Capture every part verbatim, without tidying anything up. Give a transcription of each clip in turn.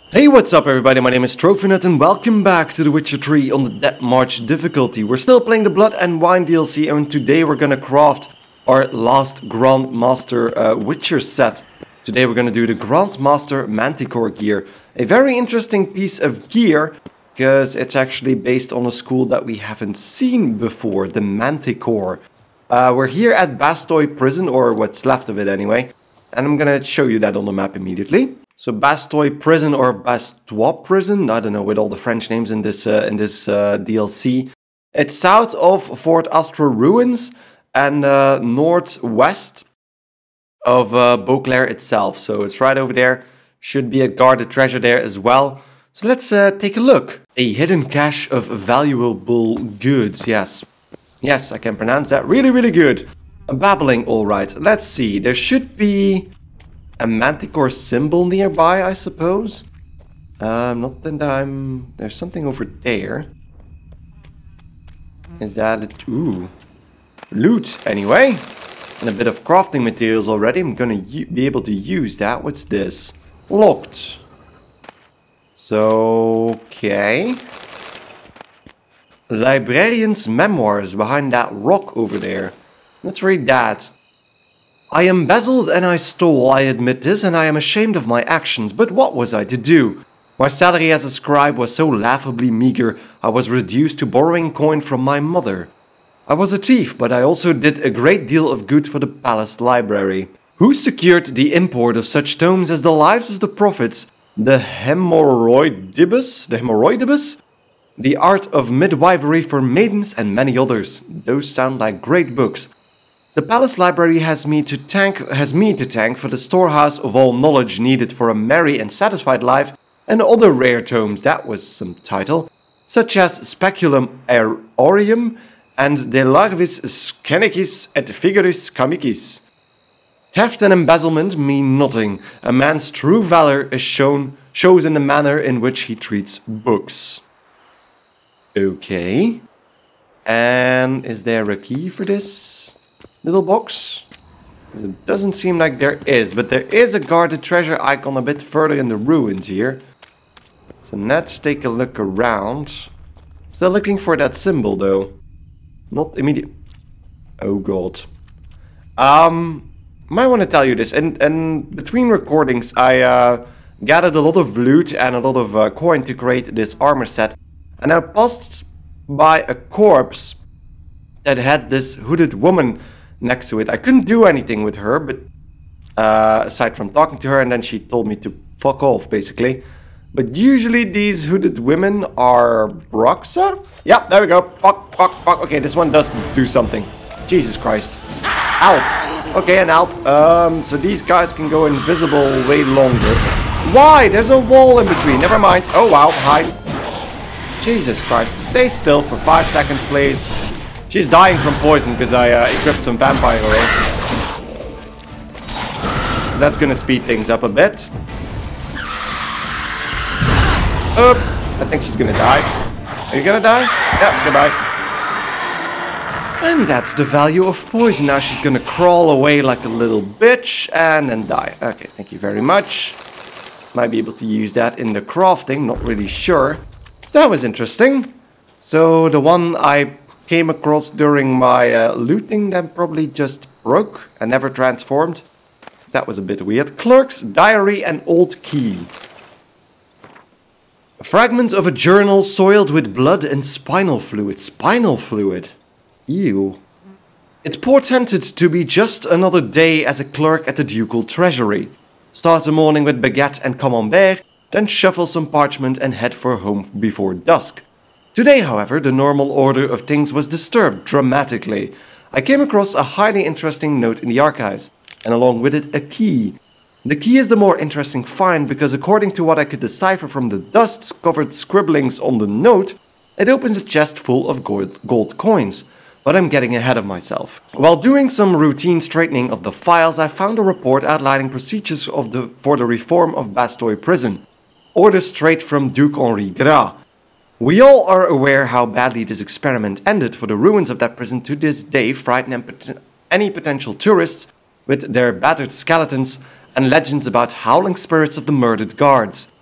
Hey, what's up everybody, my name is TrophyNut and welcome back to The Witcher three on the Death March difficulty. We're still playing the Blood and Wine D L C and today we're gonna craft our last Grandmaster uh, Witcher set. Today we're gonna do the Grandmaster Manticore gear. A very interesting piece of gear because it's actually based on a school that we haven't seen before, the Manticore. Uh, we're here at Bastoy Prison, or what's left of it anyway, and I'm gonna show you that on the map immediately. So Bastoy Prison or Bastois Prison, I don't know with all the French names in this uh, in this uh, D L C. It's south of Fort Astra Ruins and uh, northwest of uh, Beauclair itself. So it's right over there. Should be a guarded treasure there as well. So let's uh, take a look. A hidden cache of valuable goods. Yes, yes, I can pronounce that really, really good. I'm babbling, all right. Let's see. There should be a Manticore symbol nearby, I suppose. Um, not that I'm... There's something over there. Is that it? Ooh. Loot, anyway. And a bit of crafting materials already. I'm gonna be able to use that. What's this? Locked. So, okay. Librarian's memoirs behind that rock over there. Let's read that. I embezzled and I stole, I admit this, and I am ashamed of my actions, but what was I to do? My salary as a scribe was so laughably meager, I was reduced to borrowing coin from my mother. I was a thief, but I also did a great deal of good for the palace library. Who secured the import of such tomes as the Lives of the Prophets, the Hemorrhoidibus, the Hemorrhoidibus, the Art of Midwifery for Maidens, and many others? Those sound like great books. The Palace Library has me to thank has me to thank for the storehouse of all knowledge needed for a merry and satisfied life, and other rare tomes, that was some title, such as Speculum Aureum and De Larvis Scenicis et Figuris Comicis. Theft and embezzlement mean nothing. A man's true valor is shown shows in the manner in which he treats books. Okay. And is there a key for this little box? Because it doesn't seem like there is, but there is a guarded treasure icon a bit further in the ruins here. So let's take a look around. Still looking for that symbol though. Not immediate. Oh god. Um, might want to tell you this. And and between recordings, I uh, gathered a lot of loot and a lot of uh, coin to create this armor set. And I passed by a corpse that had this hooded woman next to it. I couldn't do anything with her, but uh, aside from talking to her, and then she told me to fuck off, basically. But usually these hooded women are Broxa? Yeah, there we go. Fuck, fuck, fuck. Okay, this one does do something. Jesus Christ. Alp. Okay, an Alp. Um, so these guys can go invisible way longer. Why? There's a wall in between. Never mind. Oh, wow. Hi. Jesus Christ. Stay still for five seconds, please. She's dying from poison because I uh, equipped some vampire oil. So that's gonna speed things up a bit. Oops, I think she's gonna die. Are you gonna die? Yep, goodbye. And that's the value of poison. Now she's gonna crawl away like a little bitch and then die. Okay, thank you very much. Might be able to use that in the crafting, not really sure. So that was interesting. So the one I came across during my uh, looting that probably just broke and never transformed. That was a bit weird. Clerk's diary and old key. A fragment of a journal soiled with blood and spinal fluid. Spinal fluid? Ew. It portended to be just another day as a clerk at the ducal treasury. Start the morning with baguette and camembert, then shuffle some parchment and head for home before dusk. Today, however, the normal order of things was disturbed dramatically. I came across a highly interesting note in the archives, and along with it a key. The key is the more interesting find because according to what I could decipher from the dust-covered scribblings on the note, it opens a chest full of gold, gold coins. But I'm getting ahead of myself. While doing some routine straightening of the files, I found a report outlining procedures of the, for the reform of Bastoy Prison. Orders straight from Duke Henri Gras. We all are aware how badly this experiment ended, for the ruins of that prison to this day frighten any potential tourists with their battered skeletons and legends about howling spirits of the murdered guards.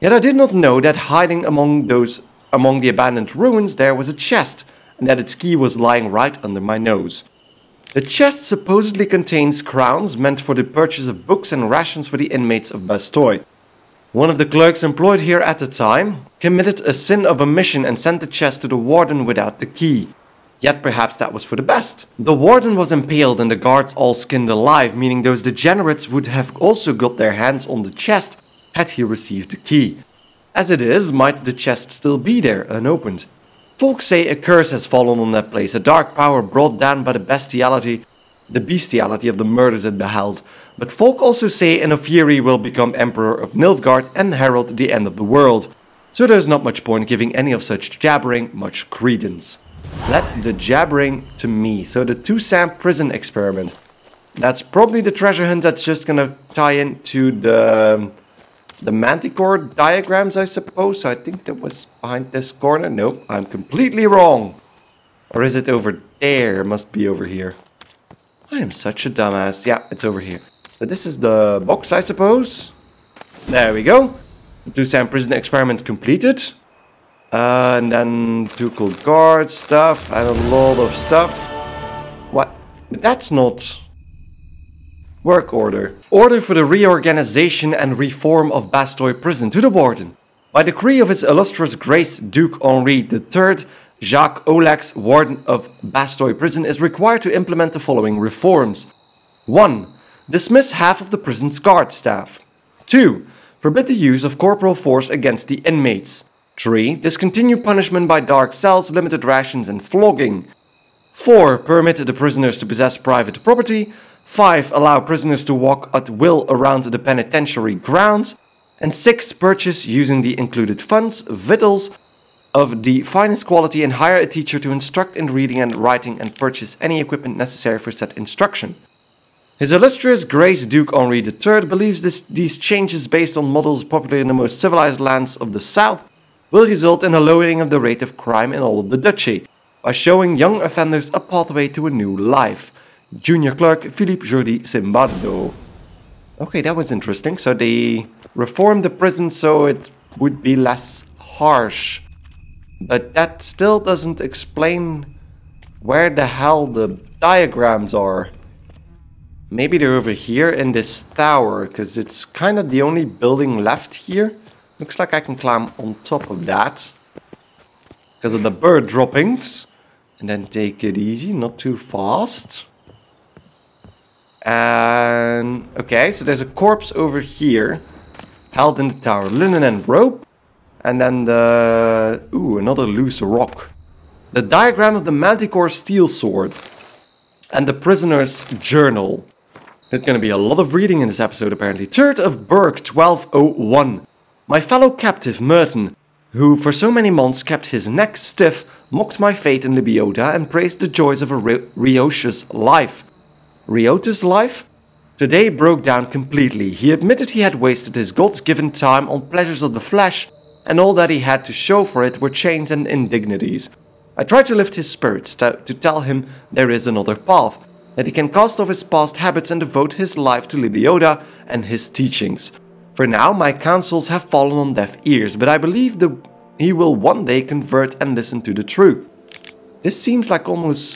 Yet I did not know that hiding among those among the abandoned ruins there was a chest, and that its key was lying right under my nose. The chest supposedly contains crowns meant for the purchase of books and rations for the inmates of Bastoy. One of the clerks employed here at the time committed a sin of omission and sent the chest to the warden without the key. Yet perhaps that was for the best. The warden was impaled and the guards all skinned alive, meaning those degenerates would have also got their hands on the chest had he received the key. As it is, might the chest still be there, unopened? Folk say a curse has fallen on that place, a dark power brought down by the bestiality, the bestiality of the murders it beheld. But folk also say an Ofiri will become Emperor of Nilfgaard and herald the end of the world. So there's not much point giving any of such jabbering much credence. Let the jabbering to me. So the Toussaint prison experiment. That's probably the treasure hunt that's just gonna tie into the... The Manticore diagrams, I suppose. So I think that was behind this corner. Nope, I'm completely wrong. Or is it over there? Must be over here. I am such a dumbass. Yeah, it's over here. So this is the box, I suppose. There we go. The Toussaint prison experiment completed. Uh, and then two cool guards stuff and a lot of stuff. What? That's not... Work order. Order for the reorganization and reform of Bastoy prison to the warden. By decree of His Illustrious Grace Duke Henri the third, Jacques Olax, warden of Bastoy prison, is required to implement the following reforms. one. Dismiss half of the prison's guard staff. two. Forbid the use of corporal force against the inmates. three. Discontinue punishment by dark cells, limited rations and flogging. four. Permit the prisoners to possess private property. five. Allow prisoners to walk at will around the penitentiary grounds. And six. Purchase, using the included funds, victuals of the finest quality and hire a teacher to instruct in reading and writing and purchase any equipment necessary for said instruction. His Illustrious Grace Duke Henri the third believes this, these changes based on models popular in the most civilized lands of the south will result in a lowering of the rate of crime in all of the duchy, by showing young offenders a pathway to a new life. Junior Clerk Philippe Jordi Simbardo. Okay, that was interesting. So they reformed the prison so it would be less harsh. But that still doesn't explain where the hell the diagrams are. Maybe they're over here in this tower, because it's kind of the only building left here. Looks like I can climb on top of that. Because of the bird droppings. And then take it easy, not too fast. And okay, so there's a corpse over here, held in the tower, linen and rope, and then the ooh, another loose rock. The diagram of the Manticore steel sword, and the prisoner's journal. There's going to be a lot of reading in this episode, apparently. third of Burke, twelve oh one. My fellow captive Merton, who for so many months kept his neck stiff, mocked my fate in Libioda and praised the joys of a riotous life. Riota's life? Today broke down completely. He admitted he had wasted his gods-given time on pleasures of the flesh, and all that he had to show for it were chains and indignities. I tried to lift his spirits, to, to tell him there is another path, that he can cast off his past habits and devote his life to Libioda and his teachings. For now, my counsels have fallen on deaf ears, but I believe the, he will one day convert and listen to the truth. This seems like almost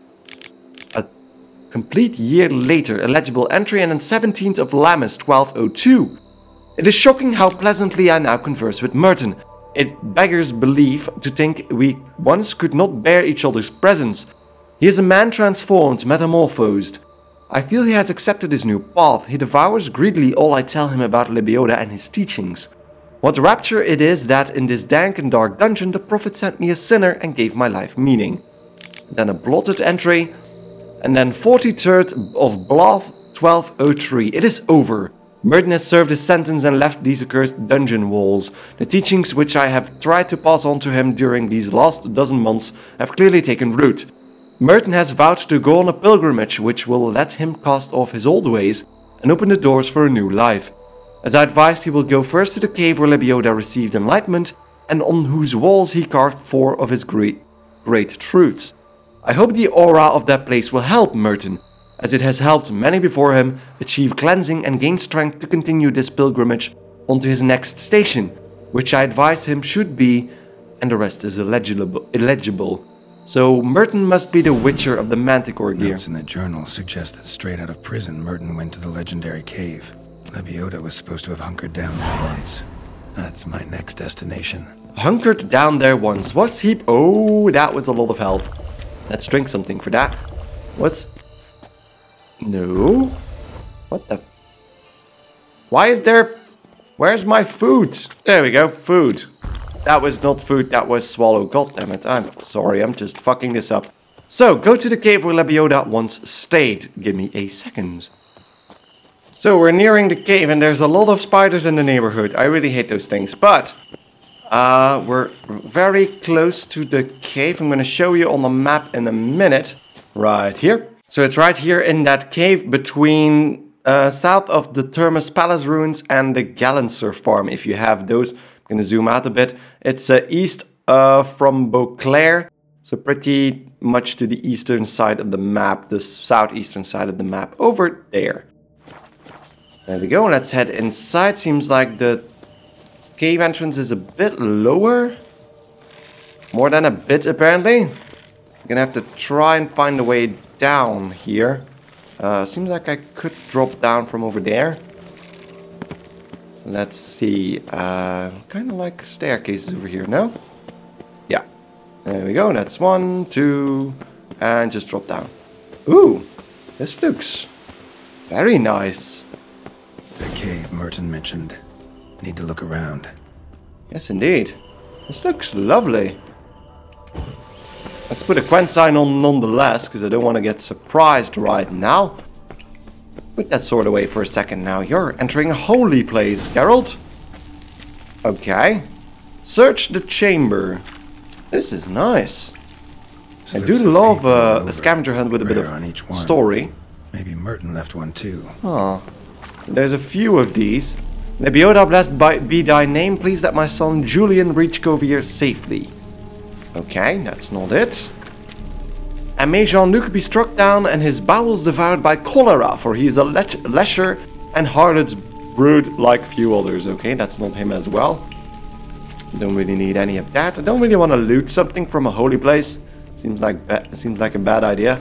complete year later, a legible entry, and on seventeenth of Lammas, twelve oh two. It is shocking how pleasantly I now converse with Merton. It beggars belief to think we once could not bear each other's presence. He is a man transformed, metamorphosed. I feel he has accepted his new path. He devours greedily all I tell him about Libioda and his teachings. What rapture it is that in this dank and dark dungeon the prophet sent me a sinner and gave my life meaning. Then a blotted entry. And then forty-third of Blood, twelve oh three. It is over. Merton has served his sentence and left these accursed dungeon walls. The teachings which I have tried to pass on to him during these last dozen months have clearly taken root. Merton has vowed to go on a pilgrimage which will let him cast off his old ways and open the doors for a new life. As I advised, he will go first to the cave where Libioda received enlightenment and on whose walls he carved four of his great, great truths. I hope the aura of that place will help Merton, as it has helped many before him achieve cleansing and gain strength to continue this pilgrimage onto his next station. which I advise him should be, and the rest is illegible. illegible. So Merton must be the Witcher of the Manticore gear. Notes in the journal suggest that straight out of prison, Merton went to the legendary cave. Lebioda was supposed to have hunkered down there once. That's my next destination. Hunkered down there once. Was he? Oh, that was a lot of health. Let's drink something for that. What's... No? What the... Why is there... Where's my food? There we go, food. That was not food, that was swallow. God damn it, I'm sorry, I'm just fucking this up. So, go to the cave where Lebioda once stayed. Give me a second. So, we're nearing the cave and there's a lot of spiders in the neighborhood. I really hate those things, but... Uh, we're very close to the cave. I'm gonna show you on the map in a minute. Right here. So, it's right here in that cave between... Uh, south of the Thermus Palace ruins and the Gallancer farm, if you have those. I'm going to zoom out a bit. It's uh, east uh, from Beauclair, so pretty much to the eastern side of the map, the southeastern side of the map, over there. There we go, let's head inside. Seems like the cave entrance is a bit lower. More than a bit, apparently. I'm going to have to try and find a way down here. Uh, seems like I could drop down from over there. So let's see. Uh, kind of like staircases over here, no? Yeah. There we go. That's one, two, and just drop down. Ooh, this looks very nice. The cave Merton mentioned. Need to look around. Yes, indeed. This looks lovely. Let's put a Quen sign on nonetheless, because I don't want to get surprised right now. Put that sword away for a second now. You're entering a holy place, Geralt. Okay. Search the chamber. This is nice. I do love uh, a scavenger hunt with a bit of story. Maybe Merton left one too. Oh. There's a few of these. Lebioda, blessed by, be thy name. Please let my son Julian reach Kovir safely. Okay, that's not it. And may Jean-Luc be struck down and his bowels devoured by cholera, for he is a lech lecher and harlot's brood like few others. Okay, that's not him as well. Don't really need any of that. I don't really want to loot something from a holy place. Seems like seems like a bad idea.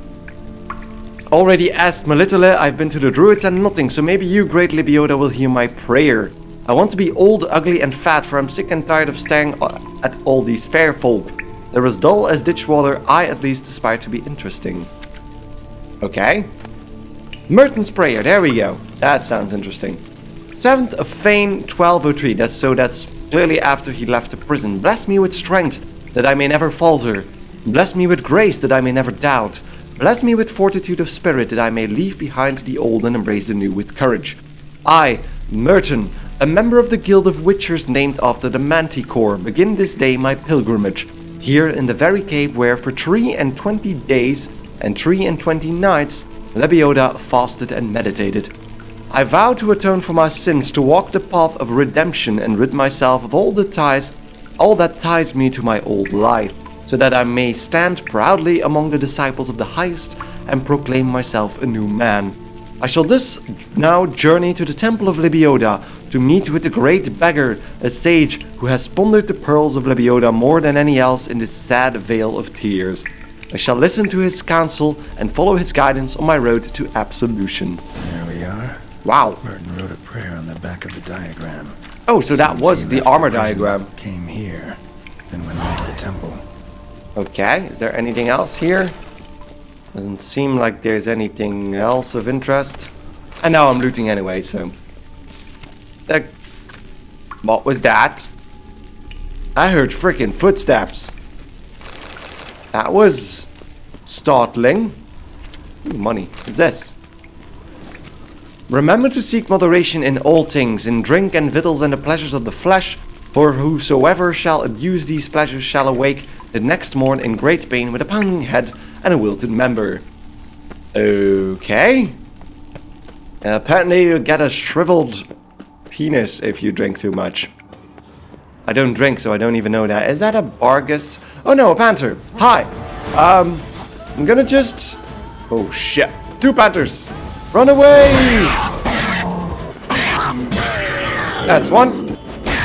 Already asked Melitele, I've been to the druids and nothing, so maybe you, great Lebioda, will hear my prayer. I want to be old, ugly and fat, for I'm sick and tired of staring at all these fair folk. They're as dull as ditch water. I at least aspire to be interesting. Okay. Merton's prayer, there we go. That sounds interesting. seventh of Fane, twelve oh three. That's so that's clearly after he left the prison. Bless me with strength, that I may never falter. Bless me with grace, that I may never doubt. Bless me with fortitude of spirit, that I may leave behind the old and embrace the new with courage. I, Merton, a member of the Guild of Witchers named after the Manticore, begin this day my pilgrimage, here in the very cave where for three and twenty days and three and twenty nights, Lebioda fasted and meditated. I vow to atone for my sins, to walk the path of redemption and rid myself of all the ties, all that ties me to my old life, so that I may stand proudly among the disciples of the highest and proclaim myself a new man. I shall thus now journey to the temple of Lebioda to meet with the great beggar, a sage who has pondered the pearls of Lebioda more than any else in this sad vale of tears. I shall listen to his counsel and follow his guidance on my road to absolution. There we are. Wow. Merton wrote a prayer on the back of the diagram. Oh, so that Seems was he the left armor prison, diagram. Came here, then went on to the temple. Okay, is there anything else here? Doesn't seem like there's anything else of interest. And now I'm looting anyway, so... That... What was that? I heard freaking footsteps. That was... startling. Ooh, money. What's this? Remember to seek moderation in all things, in drink and victuals and the pleasures of the flesh, for whosoever shall abuse these pleasures shall awake the next morn in great pain with a pounding head and a wilted member. Okay. Uh, apparently you get a shriveled penis if you drink too much. I don't drink, so I don't even know that. Is that a Barghest? Oh no, a panther. Hi. Um, I'm gonna just... Oh shit. Two panthers. Run away! That's one.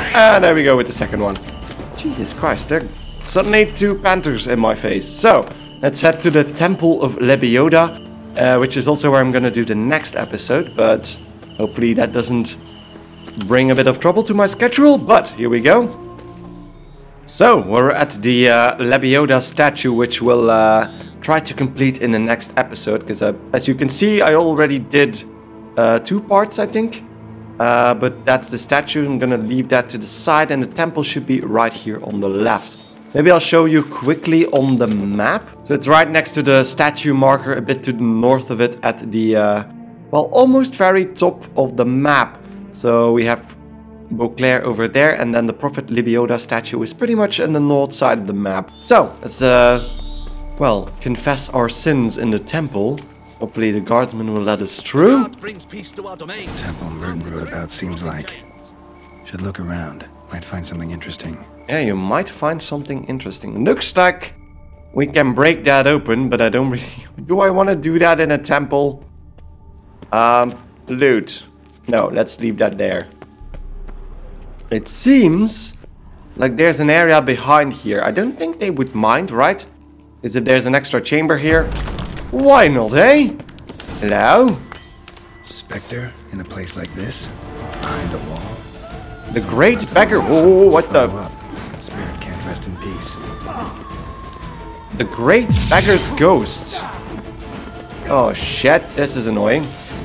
And there we go with the second one. Jesus Christ, there are suddenly two panthers in my face. So, let's head to the Temple of Lebioda, uh, which is also where I'm going to do the next episode. But hopefully that doesn't bring a bit of trouble to my schedule. But here we go. So, we're at the uh, Lebioda statue, which we'll uh, try to complete in the next episode. Because uh, as you can see, I already did uh, two parts, I think. Uh, but that's the statue. I'm gonna leave that to the side, and the temple should be right here on the left. Maybe I'll show you quickly on the map. So it's right next to the statue marker, a bit to the north of it at the, uh, well, almost very top of the map. So we have Beauclair over there, and then the Prophet Lebioda statue is pretty much on the north side of the map. So let's, uh, well, confess our sins in the temple. Hopefully the guardsman will let us through. The temple Merton wrote about seems like. Should look around. Might find something interesting. Yeah, you might find something interesting. Looks like we can break that open, but I don't really... Do I want to do that in a temple? Um, loot. No, let's leave that there. It seems like there's an area behind here. I don't think they would mind, right? Is if there's an extra chamber here? Why not, eh? Hello? Spectre in a place like this? Behind a wall? The Great Beggar. Oh, what the? Spirit can't rest in peace. The Great Beggar's Ghost. Oh shit, this is annoying.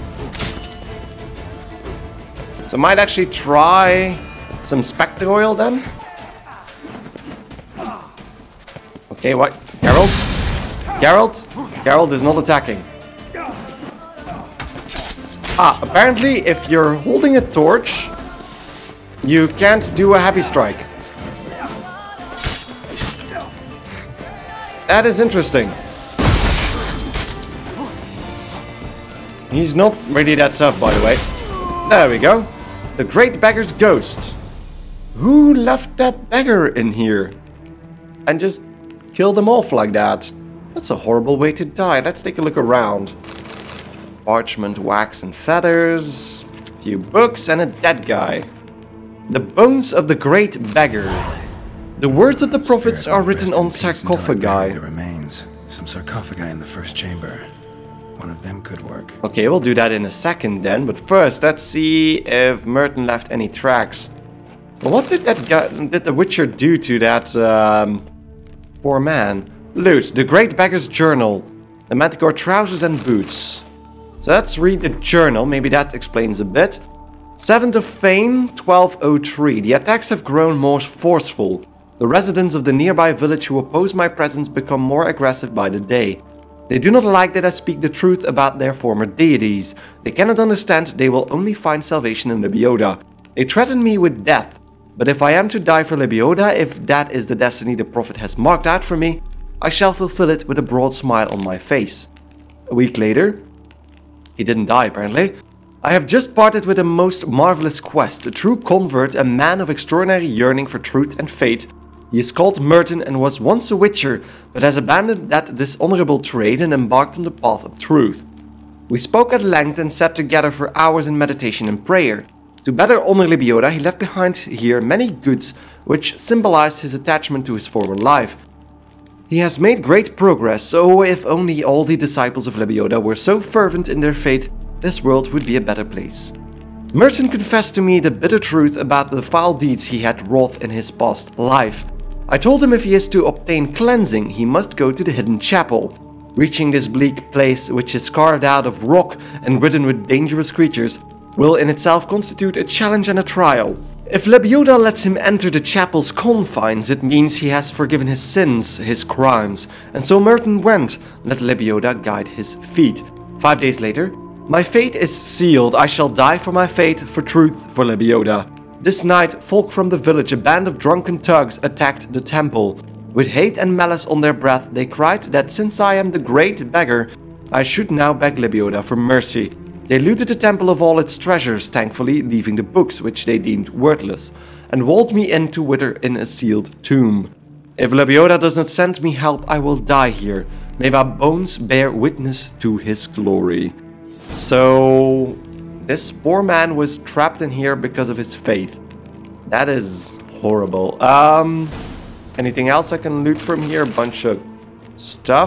So I might actually try some Spectre oil then. Okay, what? Geralt? Geralt? Geralt is not attacking. Ah, apparently if you're holding a torch, you can't do a heavy strike. That is interesting. He's not really that tough, by the way. There we go. The Great Beggar's Ghost. Who left that beggar in here? And just killed them off like that? That's a horrible way to die. Let's take a look around. Parchment, wax and feathers. A few books and a dead guy. The bones of the Great Beggar. The words of the prophets are written on sarcophagi. The remains. Some sarcophagi in the first chamber. One of them could work. Okay, we'll do that in a second then. But first, let's see if Merton left any tracks. Well, what did that guy, did the Witcher do to that um, poor man? Loot, the Great Beggar's Journal, the Manticore trousers and boots. So let's read the journal, maybe that explains a bit. seventh of Fane, twelve oh three. The attacks have grown more forceful. The residents of the nearby village who oppose my presence become more aggressive by the day. They do not like that I speak the truth about their former deities. They cannot understand they will only find salvation in Lebioda. They threaten me with death. But if I am to die for Lebioda, if that is the destiny the prophet has marked out for me, I shall fulfill it with a broad smile on my face. A week later, he didn't die apparently. I have just parted with a most marvelous quest, a true convert, a man of extraordinary yearning for truth and fate. He is called Merton and was once a witcher, but has abandoned that dishonorable trade and embarked on the path of truth. We spoke at length and sat together for hours in meditation and prayer. To better honor Lebioda, he left behind here many goods which symbolized his attachment to his former life. He has made great progress, so if only all the disciples of Lebioda were so fervent in their faith, this world would be a better place. Merton confessed to me the bitter truth about the foul deeds he had wrought in his past life. I told him if he is to obtain cleansing, he must go to the hidden chapel. Reaching this bleak place, which is carved out of rock and ridden with dangerous creatures, will in itself constitute a challenge and a trial. If Lebioda lets him enter the chapel's confines, it means he has forgiven his sins, his crimes, and so Merton went, let Lebioda guide his feet. Five days later, my fate is sealed. I shall die for my faith, for truth, for Lebioda. This night, folk from the village, a band of drunken thugs, attacked the temple. With hate and malice on their breath, they cried that since I am the Great Beggar, I should now beg Lebioda for mercy. They looted the temple of all its treasures, thankfully leaving the books which they deemed worthless, and walled me in to wither in a sealed tomb. If Lebioda does not send me help, I will die here. May my bones bear witness to his glory. So, this poor man was trapped in here because of his faith. That is horrible. Um, anything else I can loot from here? A bunch of stuff.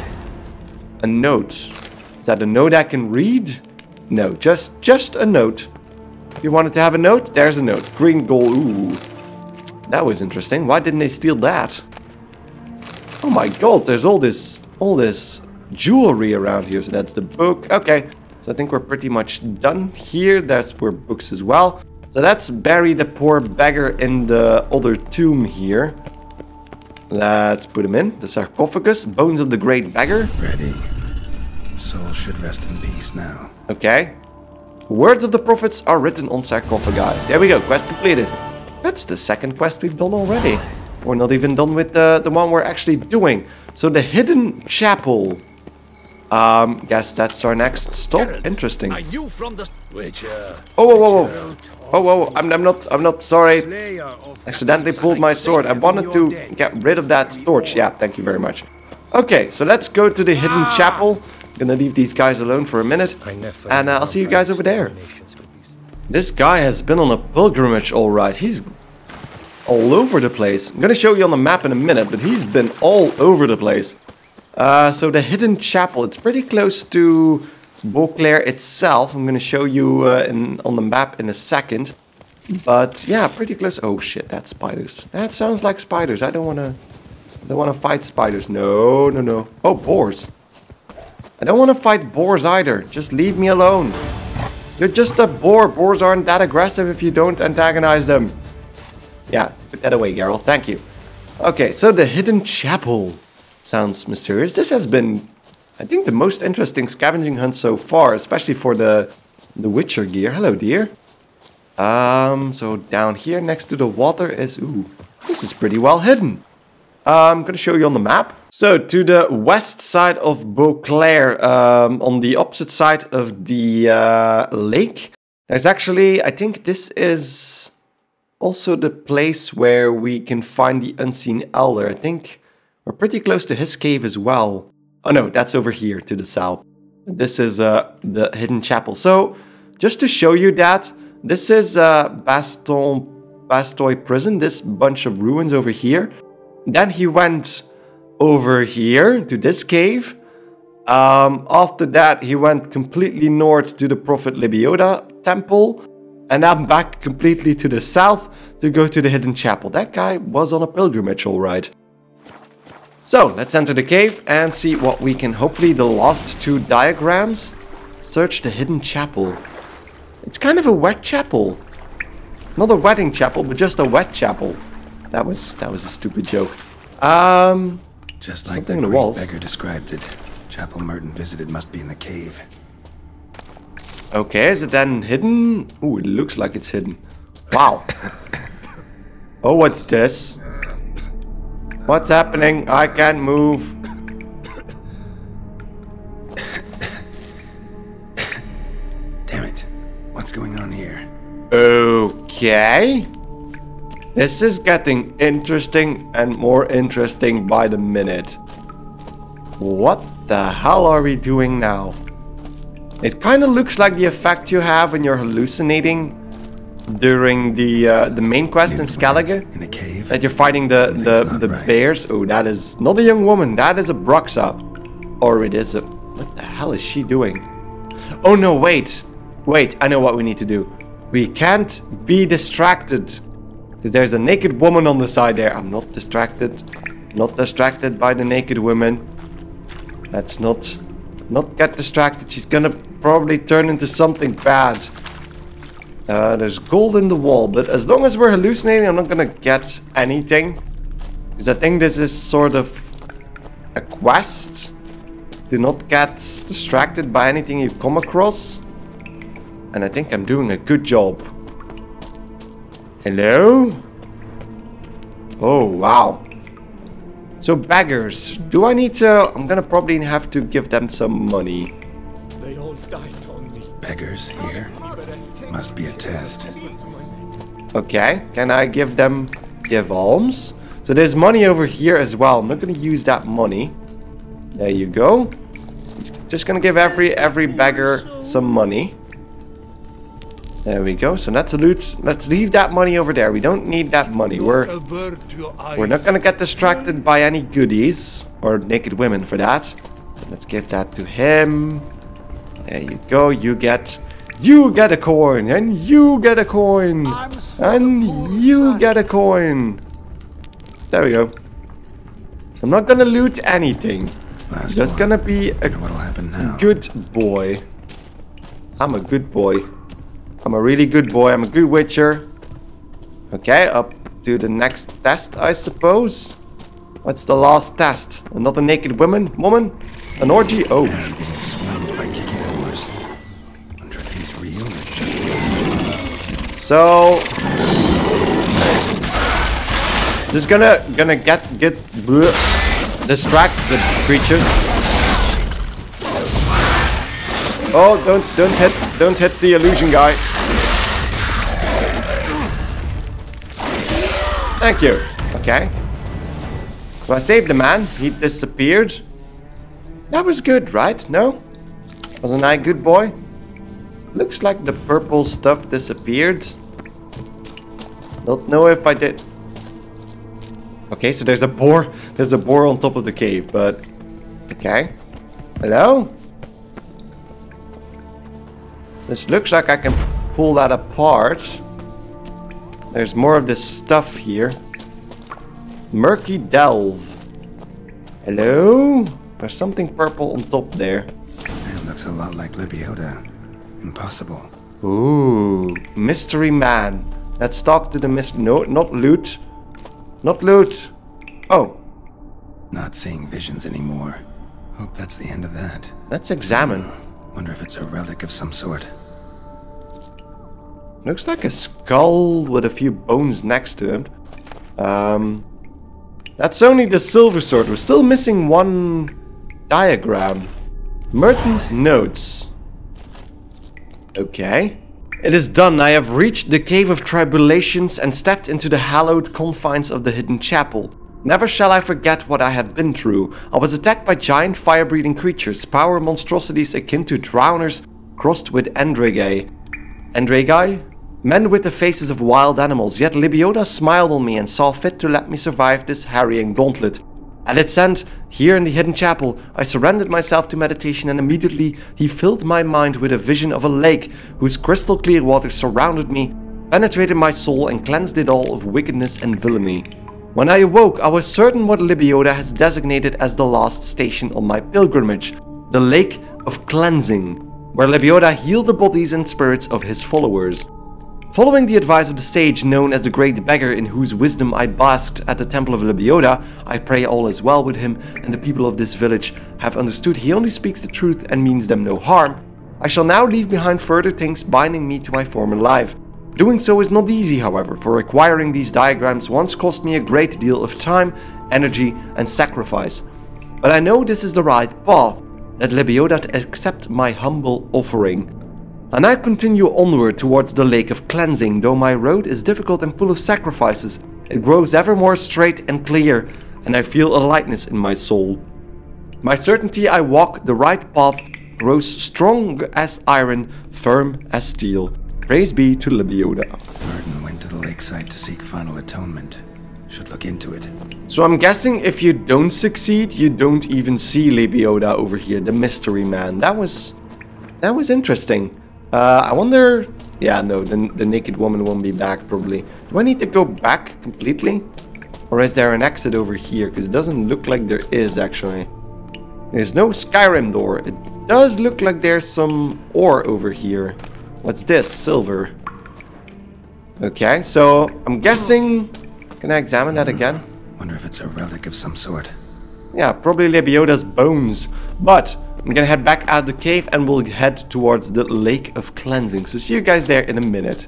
A note. Is that a note I can read? No, just just a note. If you wanted to have a note, there's a note. Green gold. Ooh. That was interesting. Why didn't they steal that? Oh my god, there's all this all this jewelry around here. So that's the book. Okay. So I think we're pretty much done here. That's where books as well. So let's bury the poor beggar in the other tomb here. Let's put him in. The sarcophagus. Bones of the great beggar. Ready. Soul should rest in peace now. Okay. Words of the prophets are written on sarcophagi. There we go. Quest completed. That's the second quest we've done already. We're not even done with the, the one we're actually doing. So the hidden chapel. Um, guess that's our next stop. Geralt, interesting. Are you from the Witcher? Oh, whoa, whoa, whoa. Oh, whoa, I'm, I'm not, I'm not sorry. Accidentally pulled my sword. I wanted to get rid of that torch. Yeah, thank you very much. Okay, so let's go to the hidden chapel. I'm gonna leave these guys alone for a minute. And uh, I'll see you guys over there. This guy has been on a pilgrimage, alright. He's all over the place. I'm gonna show you on the map in a minute, but he's been all over the place. Uh, so the hidden chapel, it's pretty close to Beauclair itself. I'm gonna show you uh, in, on the map in a second. But yeah, pretty close. Oh shit, that's spiders. That sounds like spiders. I don't wanna, I don't wanna fight spiders. No, no, no. Oh, boars. I don't wanna fight boars either. Just leave me alone. You're just a boar. Boars aren't that aggressive if you don't antagonize them. Yeah, put that away, Geralt. Thank you. Okay, so the hidden chapel. Sounds mysterious. This has been, I think, the most interesting scavenging hunt so far, especially for the the Witcher gear. Hello, dear. Um, so down here next to the water is, ooh, this is pretty well hidden. Uh, I'm gonna show you on the map. So to the west side of Beauclair, um, on the opposite side of the uh, lake, there's actually, I think this is also the place where we can find the unseen elder. I think we're pretty close to his cave as well. Oh no, that's over here to the south. This is uh, the hidden chapel. So, just to show you that, this is uh, Baston, Bastoy prison, this bunch of ruins over here. Then he went over here to this cave. Um, after that, he went completely north to the Prophet Lebioda temple. And then back completely to the south to go to the hidden chapel. That guy was on a pilgrimage, alright. So, let's enter the cave and see what we can. Hopefully the last two diagrams. Search the hidden chapel. It's kind of a wet chapel. Not a wedding chapel, but just a wet chapel. That was that was a stupid joke. Um, Just like the great beggar described it. Chapel Merton visited must be in the cave. Okay, is it then hidden? Ooh, it looks like it's hidden. Wow. Oh, what's this? What's happening? I can't move. Damn it. What's going on here? Okay. This is getting interesting and more interesting by the minute. What the hell are we doing now? It kind of looks like the effect you have when you're hallucinating during the uh, the main quest in Skellige. In a cave? That you're fighting the, the, the right. bears. Oh, that is not a young woman. That is a Broxa. Or it is a... What the hell is she doing? Oh no, wait. Wait, I know what we need to do. We can't be distracted. Because there's a naked woman on the side there. I'm not distracted. Not distracted by the naked woman. Let's not... Not get distracted. She's gonna probably turn into something bad. Uh, there's gold in the wall, but as long as we're hallucinating, I'm not gonna get anything. Because I think this is sort of a quest. Do not get distracted by anything you come across. And I think I'm doing a good job. Hello? Oh, wow. So beggars, do I need to... I'm gonna probably have to give them some money. They all died on me. Beggars here? Must be a test. Okay, can I give them... Give alms? So there's money over here as well. I'm not gonna use that money. There you go. Just gonna give every every beggar some money. There we go. So let's loot. Let's leave that money over there. We don't need that money. We're we're not gonna get distracted by any goodies or naked women for that. So let's give that to him. There you go. You get you get a coin, and you get a coin, and you get a coin. There we go. So I'm not gonna loot anything. I'm just gonna be a good boy. I'm a good boy. I'm a really good boy. I'm a good witcher. Okay, up to the next test, I suppose. What's the last test? Another naked woman? Woman? An orgy? Oh. And being swallowed by kicking doors. Wonder if he's real or just an illusion. So, just gonna gonna get get bleh, distract the creatures. Oh, don't don't hit don't hit the illusion guy. Thank you. Okay. So I saved the man. He disappeared. That was good, right? No? Wasn't I a good boy? Looks like the purple stuff disappeared. Don't know if I did. Okay, so there's a boar. There's a boar on top of the cave, but... Okay. Hello? This looks like I can pull that apart. There's more of this stuff here. Murky Delve. Hello? There's something purple on top there. It looks a lot like Lebiota. Impossible. Ooh. Mystery man. Let's talk to the mystery... No, not loot. Not loot. Oh. Not seeing visions anymore. Hope that's the end of that. Let's examine. Wonder if it's a relic of some sort. Looks like a skull with a few bones next to him. Um, that's only the silver sword. We're still missing one diagram. Merton's notes. Okay. It is done. I have reached the Cave of Tribulations and stepped into the hallowed confines of the hidden chapel. Never shall I forget what I have been through. I was attacked by giant fire-breathing creatures, power monstrosities akin to drowners, crossed with Endregi. Endregi? Men with the faces of wild animals, yet Lebiota smiled on me and saw fit to let me survive this harrying gauntlet. At its end, here in the hidden chapel, I surrendered myself to meditation, and immediately he filled my mind with a vision of a lake whose crystal clear waters surrounded me, penetrated my soul and cleansed it all of wickedness and villainy. When I awoke, I was certain what Lebiota has designated as the last station on my pilgrimage, the Lake of Cleansing, where Lebiota healed the bodies and spirits of his followers. Following the advice of the sage known as the Great Beggar, in whose wisdom I basked at the Temple of Lebiota, I pray all is well with him, and the people of this village have understood he only speaks the truth and means them no harm. I shall now leave behind further things binding me to my former life. Doing so is not easy, however, for acquiring these diagrams once cost me a great deal of time, energy, and sacrifice. But I know this is the right path. Let Lebiota accept my humble offering. And I continue onward towards the Lake of Cleansing. Though my road is difficult and full of sacrifices, it grows ever more straight and clear, and I feel a lightness in my soul. My certainty I walk the right path grows strong as iron, firm as steel. Praise be to Lebiota. Merton went to the lakeside to seek final atonement. Should look into it. So I'm guessing if you don't succeed, you don't even see Lebiota over here, the mystery man. That was... that was interesting. Uh, I wonder... Yeah, no, the, the naked woman won't be back, probably. Do I need to go back completely? Or is there an exit over here? Because it doesn't look like there is, actually. There's no Skyrim door. It does look like there's some ore over here. What's this? Silver. Okay, so I'm guessing... Can I examine that again? Wonder if it's a relic of some sort. Yeah, probably Lebiota's bones. But I'm gonna head back out the cave and we'll head towards the Lake of Cleansing. So see you guys there in a minute.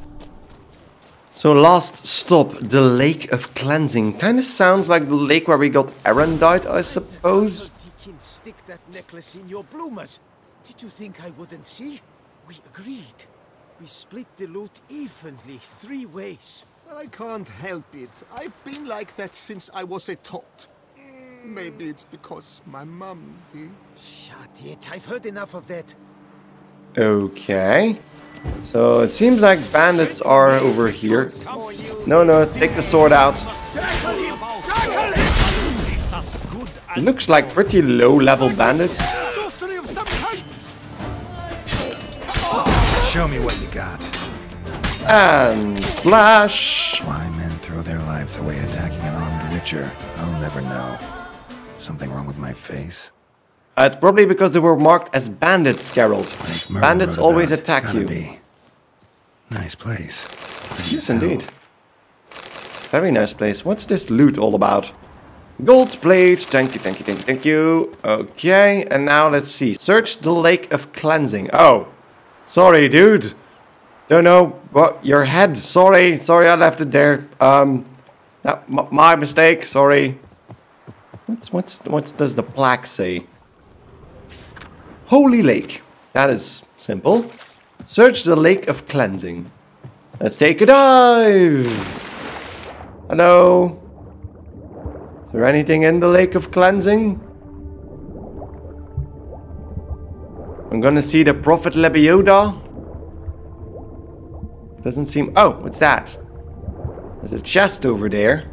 So last stop, the Lake of Cleansing. Kind of sounds like the lake where we got Erendite, I suppose. Stick that necklace in your bloomers. Did you think I wouldn't see? We agreed. We split the loot evenly, three ways. Well, I can't help it. I've been like that since I was a tot. Maybe it's because my mum, see? Shut it. I've heard enough of that. Okay. So it seems like bandits are over here. No, no, take the sword out. Looks like pretty low-level bandits. Show me what you got. And slash. Why men throw their lives away attacking an armed witcher, I'll never know. Something wrong with my face? Uh, it's probably because they were marked as bandits, Geralt. Like Bandits always attack Gotta you. Be. Nice place. Yes, indeed. Very nice place. What's this loot all about? Gold plate. Thank you, thank you, thank you, thank you. Okay, and now let's see. Search the Lake of Cleansing. Oh, sorry, dude. Don't know what your head. Sorry, sorry, I left it there. Um, that, m my mistake. Sorry. What's what's what does the plaque say? Holy Lake. That is simple. Search the Lake of Cleansing. Let's take a dive. Hello. Is there anything in the Lake of Cleansing? I'm gonna see the Prophet Lebioda. Doesn't seem... Oh, what's that? There's a chest over there.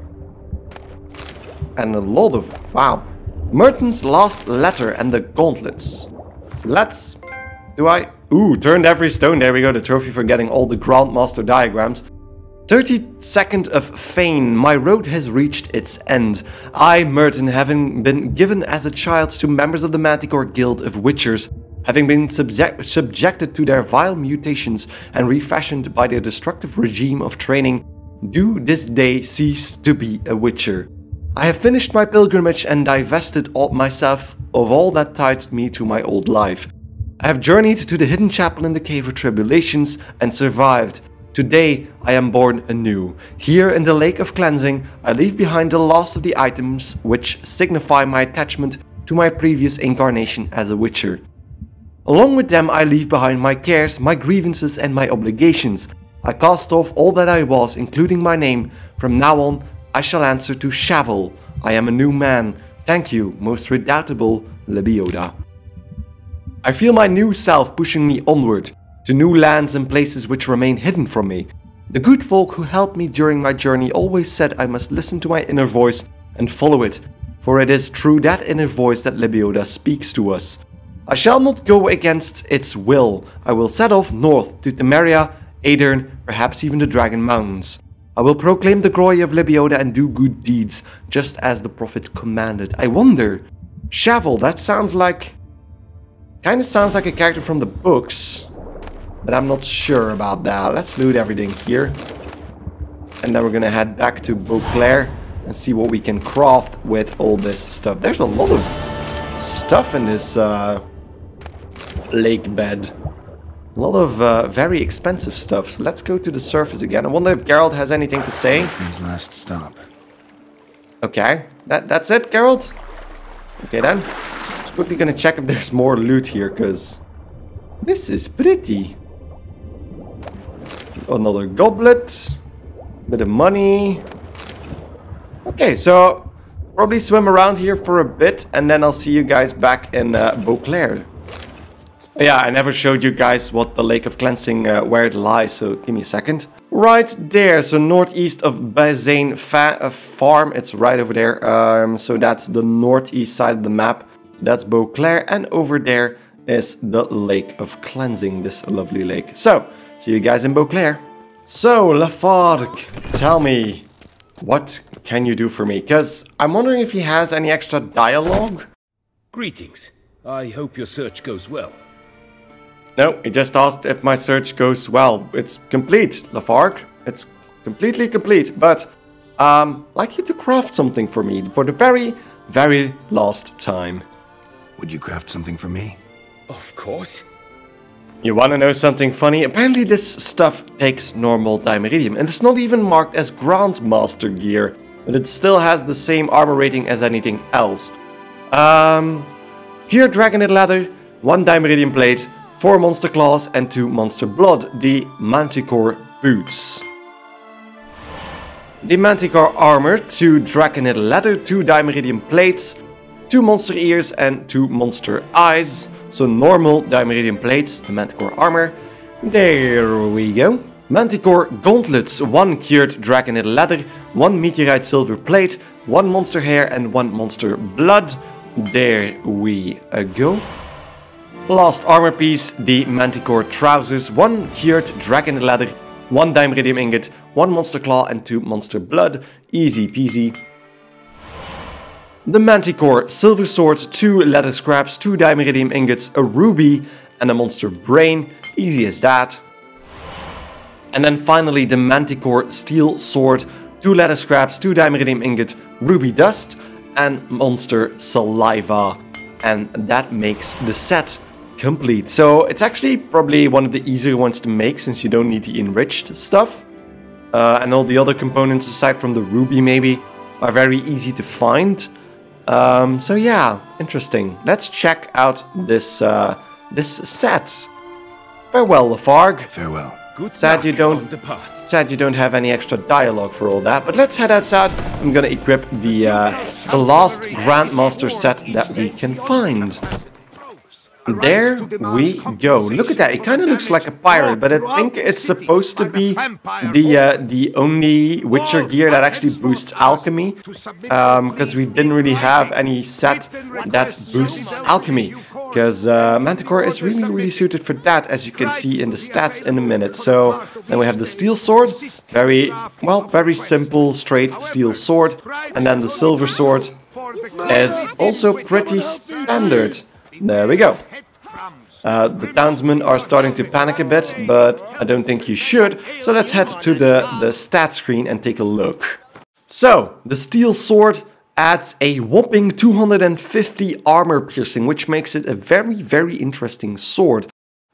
And a lot of... Wow. Merton's last letter and the gauntlets. Let's... Do I... Ooh, turned every stone. There we go. The trophy for getting all the Grandmaster diagrams. thirty-second of Fane. My road has reached its end. I, Merton, having been given as a child to members of the Manticore Guild of Witchers, having been subject subjected to their vile mutations and refashioned by their destructive regime of training, do this day cease to be a Witcher. I have finished my pilgrimage and divested all myself of all that tied me to my old life. I have journeyed to the hidden chapel in the Cave of Tribulations and survived. Today I am born anew. Here in the Lake of Cleansing, I leave behind the last of the items which signify my attachment to my previous incarnation as a Witcher. Along with them I leave behind my cares, my grievances and my obligations. I cast off all that I was, including my name. From now on, I shall answer to Shavel. I am a new man. Thank you, most redoubtable Lebioda. I feel my new self pushing me onward, to new lands and places which remain hidden from me. The good folk who helped me during my journey always said I must listen to my inner voice and follow it, for it is through that inner voice that Lebioda speaks to us. I shall not go against its will. I will set off north to Temeria, Aedirn, perhaps even the Dragon Mountains. I will proclaim the glory of Lebioda and do good deeds, just as the prophet commanded. I wonder... Shavel, that sounds like... Kinda sounds like a character from the books. But I'm not sure about that. Let's loot everything here. And then we're gonna head back to Beauclair and see what we can craft with all this stuff. There's a lot of stuff in this uh, lake bed. A lot of uh, very expensive stuff. So let's go to the surface again. I wonder if Geralt has anything to say. His last stop. Okay, that that's it, Geralt? Okay then. Just quickly gonna check if there's more loot here, because this is pretty. Another goblet. Bit of money. Okay, so probably swim around here for a bit, and then I'll see you guys back in uh, Beauclair. Yeah, I never showed you guys what the Lake of Cleansing, uh, where it lies, so give me a second. Right there, so northeast of Bazane fa uh, Farm, it's right over there. Um, so that's the northeast side of the map. So that's Beauclair, and over there is the Lake of Cleansing, this lovely lake. So, see you guys in Beauclair. So, Lafargue, tell me, what can you do for me? Because I'm wondering if he has any extra dialogue? Greetings. I hope your search goes well. No, he just asked if my search goes well. It's complete, Lafargue. It's completely complete, but um, I'd like you to craft something for me for the very, very last time. Would you craft something for me? Of course. You wanna know something funny? Apparently this stuff takes normal Dimeridium, and it's not even marked as Grandmaster gear, but it still has the same armor rating as anything else. Um, pure Dragonite leather, one Dimeridium plate, four monster claws and two monster blood, the Manticore boots. The Manticore armor, two Dragonite leather, two Dimeridium plates, two monster ears, and two monster eyes. So normal diameridium plates, the Manticore armor. There we go. Manticore gauntlets, one cured dragonite leather, one meteorite silver plate, one monster hair, and one monster blood. There we go. Last armor piece, the Manticore trousers, one cured dragonite leather, one diameridium ingot, one monster claw, and two monster blood. Easy peasy. The Manticore silver sword, two leather scraps, two diameridium ingots, a ruby, and a monster brain. Easy as that. And then finally the Manticore steel sword, two leather scraps, two diameridium ingot, ruby dust, and monster saliva. And that makes the set complete. So it's actually probably one of the easier ones to make, since you don't need the enriched stuff. Uh, and all the other components, aside from the ruby maybe, are very easy to find. Um, so yeah, interesting. Let's check out this uh, this set. Farewell, Lafargue. Farewell. Good Sad you luck don't. on the path. Sad you don't have any extra dialogue for all that. But let's head outside. I'm gonna equip the uh, the last Grandmaster set that we can find. There we go. Look at that. It kind of looks like a pirate, but I think it's supposed to be the uh, the only Witcher gear that actually boosts alchemy, because um, we didn't really have any set that boosts alchemy. Because uh, Manticore is really, really suited for that, as you can see in the stats in a minute. So then we have the steel sword, very well, very simple, straight steel sword, and then the silver sword is also pretty standard. There we go. Uh, the townsmen are starting to panic a bit, but I don't think you should. So let's head to the, the stat screen and take a look. So, the steel sword adds a whopping two hundred fifty armor piercing, which makes it a very, very interesting sword.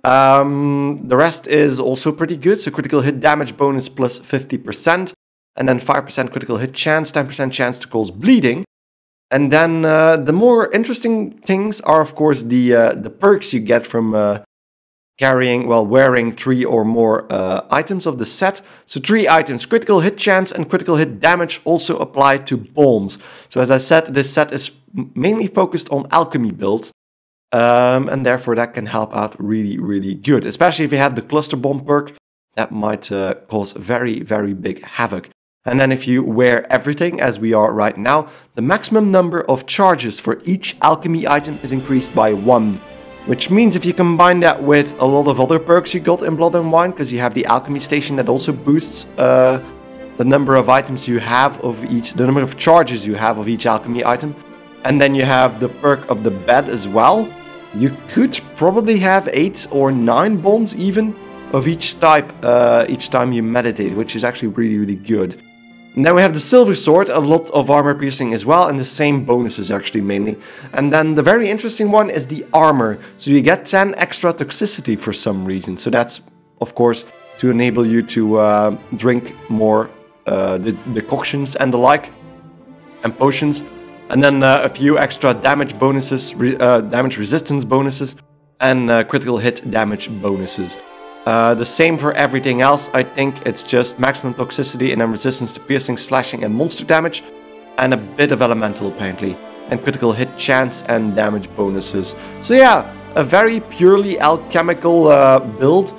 Um, the rest is also pretty good. So critical hit damage bonus plus fifty percent, and then five percent critical hit chance, ten percent chance to cause bleeding. And then uh, the more interesting things are, of course, the uh, the perks you get from uh, carrying, well, wearing three or more uh, items of the set. So three items, critical hit chance and critical hit damage also apply to bombs. So as I said, this set is mainly focused on alchemy builds. Um, and therefore that can help out really, really good. Especially if you have the cluster bomb perk, that might uh, cause very, very big havoc. And then if you wear everything, as we are right now, the maximum number of charges for each alchemy item is increased by one. Which means if you combine that with a lot of other perks you got in Blood and Wine, because you have the alchemy station that also boosts uh, the number of items you have of each, the number of charges you have of each alchemy item. And then you have the perk of the bed as well. You could probably have eight or nine bombs even of each type uh, each time you meditate, which is actually really, really good. And then we have the silver sword, a lot of armor piercing as well, and the same bonuses actually mainly. And then the very interesting one is the armor. So you get ten extra toxicity for some reason. So that's, of course, to enable you to uh, drink more uh, the decoctions and the like, and potions. And then uh, a few extra damage bonuses, re uh, damage resistance bonuses, and uh, critical hit damage bonuses. Uh, the same for everything else. I think it's just maximum toxicity and then resistance to piercing, slashing, and monster damage, and a bit of elemental apparently, and critical hit chance and damage bonuses. So yeah, a very purely alchemical uh, build,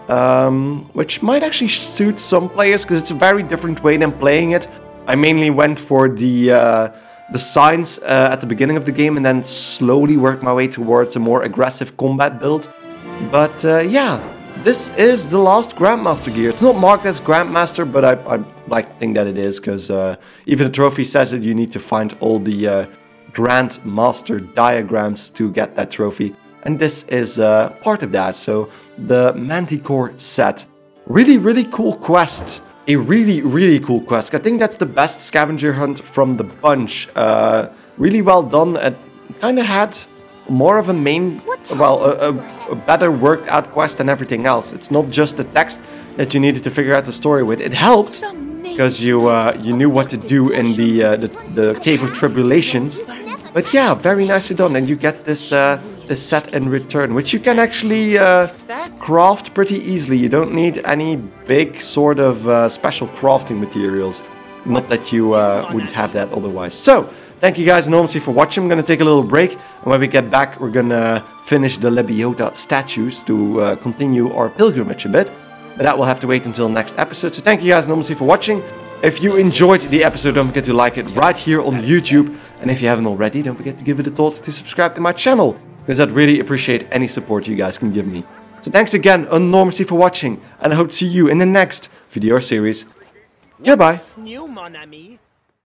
um, which might actually suit some players because it's a very different way than playing it. I mainly went for the uh, the signs uh, at the beginning of the game and then slowly worked my way towards a more aggressive combat build. But uh, yeah. This is the last Grandmaster gear. It's not marked as Grandmaster, but I, I like to think that it is, because uh, even the trophy says that you need to find all the uh, Grandmaster diagrams to get that trophy. And this is uh, part of that, so the Manticore set. Really, really cool quest. A really, really cool quest. I think that's the best scavenger hunt from the bunch. Uh, really well done. It kind of had more of a main, well, a, a, a better worked out quest than everything else. It's not just the text that you needed to figure out the story with. It helped because you uh, you knew what to do in the, uh, the the Cave of Tribulations. But yeah, very nicely done, and you get this uh, this set in return, which you can actually uh, craft pretty easily. You don't need any big sort of uh, special crafting materials. Not that you uh, wouldn't have that otherwise. So. Thank you guys enormously for watching. I'm going to take a little break. And when we get back, we're going to finish the Lebioda statues to uh, continue our pilgrimage a bit. But that will have to wait until next episode. So thank you guys enormously for watching. If you enjoyed the episode, don't forget to like it right here on YouTube. And if you haven't already, don't forget to give it a thought to subscribe to my channel, because I'd really appreciate any support you guys can give me. So thanks again enormously for watching, and I hope to see you in the next video series. Goodbye. New, mon ami.